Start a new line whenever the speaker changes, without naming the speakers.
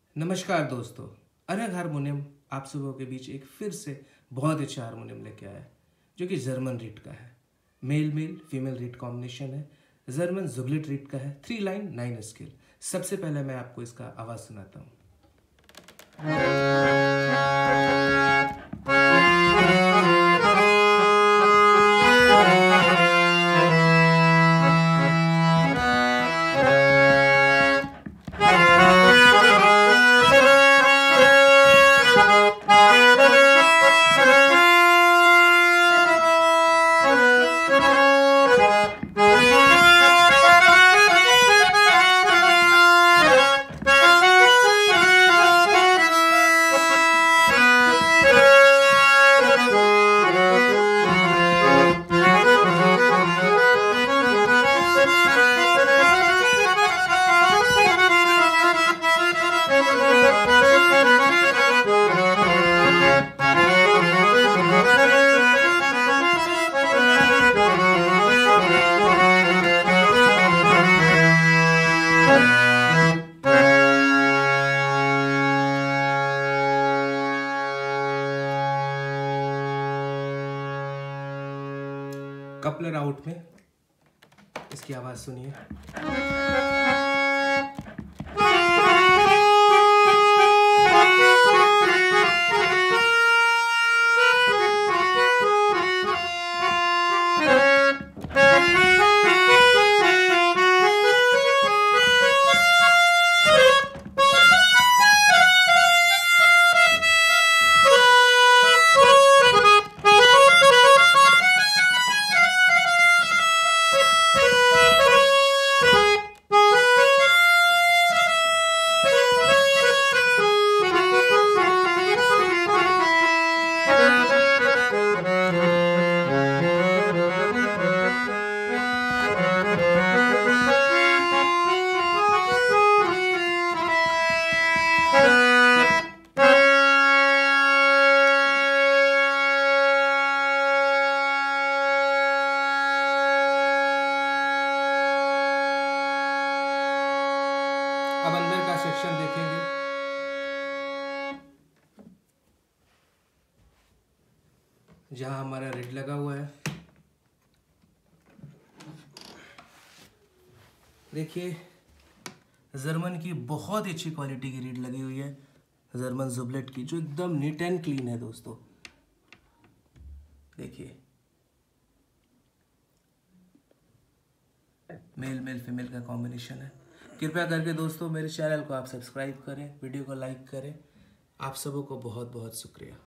नमस्कार दोस्तों, अनग हारमोनियम आप सबों के बीच एक फिर से बहुत अच्छा हारमोनियम लेके आया है जो कि जर्मन रीड का है। Male male female reed combination है। जर्मन जुबलिट रीड का है। 3 लाइन 9 स्केल। सबसे पहले मैं आपको इसका आवाज़ सुनाता हूँ। कपलर आउट में इसकी आवाज़ सुनिए। अब अंदर का सेक्शन देखेंगे। जहां हमारा रीड लगा हुआ है, देखिए जर्मन की बहुत ही अच्छी क्वालिटी की रीड लगी हुई है। जर्मन जुबलेट की, जो एकदम नीट एंड क्लीन है दोस्तों। देखिए मेल मेल फीमेल का कॉम्बिनेशन है। कृपया करके दोस्तों मेरे चैनल को आप सब्सक्राइब करें, वीडियो को लाइक करें। आप सबों को बहुत बहुत शुक्रिया।